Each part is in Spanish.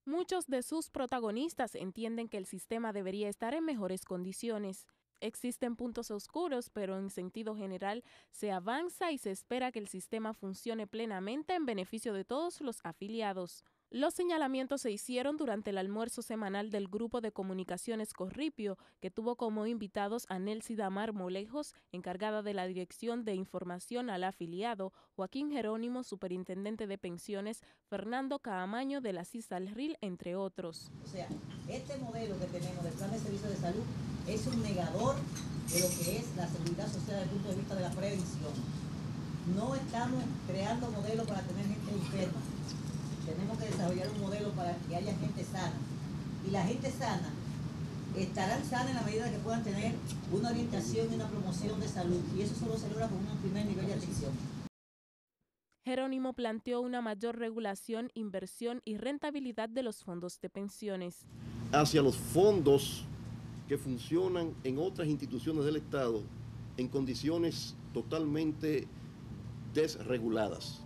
Muchos de sus protagonistas entienden que el sistema debería estar en mejores condiciones. Existen puntos oscuros, pero en sentido general se avanza y se espera que el sistema funcione plenamente en beneficio de todos los afiliados. Los señalamientos se hicieron durante el almuerzo semanal del Grupo de Comunicaciones Corripio, que tuvo como invitados a Nelcy Damar Molejos, encargada de la Dirección de Información al Afiliado, Joaquín Jerónimo, superintendente de pensiones, Fernando Caamaño de la CISALRIL, entre otros. O sea, este modelo que tenemos del Plan de Servicio de Salud es un negador de lo que es la seguridad social desde el punto de vista de la prevención. No estamos creando modelos para tener gente enferma. Tenemos que desarrollar un modelo para que haya gente sana. Y la gente sana estarán sana en la medida que puedan tener una orientación y una promoción de salud. Y eso solo se logra con un primer nivel de atención. Jerónimo planteó una mayor regulación, inversión y rentabilidad de los fondos de pensiones. Hacia los fondos que funcionan en otras instituciones del Estado en condiciones totalmente desreguladas.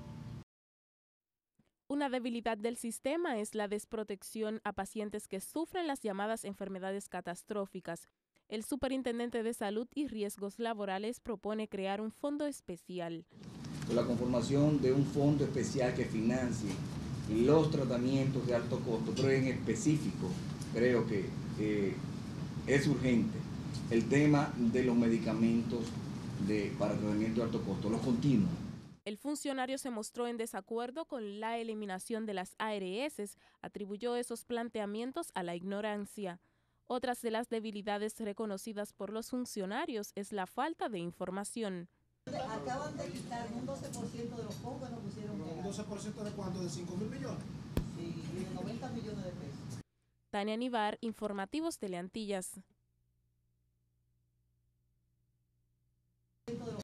Una debilidad del sistema es la desprotección a pacientes que sufren las llamadas enfermedades catastróficas. El superintendente de Salud y Riesgos Laborales propone crear un fondo especial. La conformación de un fondo especial que financie los tratamientos de alto costo, pero en específico creo que es urgente el tema de los medicamentos para tratamiento de alto costo, los continuos. El funcionario se mostró en desacuerdo con la eliminación de las ARS, atribuyó esos planteamientos a la ignorancia. Otras de las debilidades reconocidas por los funcionarios es la falta de información. Acaban de quitar un 12% de los fondos que nos pusieron. ¿Un 12% de cuánto? ¿De 5.000 millones? Sí, de 90 millones de pesos. Tania Nivar, Informativos Teleantillas.